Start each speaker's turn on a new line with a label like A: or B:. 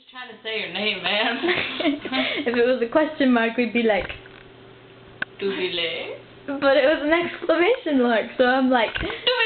A: Trying to say your name, man.
B: If it was a question mark, we'd be like,
A: Xobile.
B: but it was an exclamation mark, so I'm like,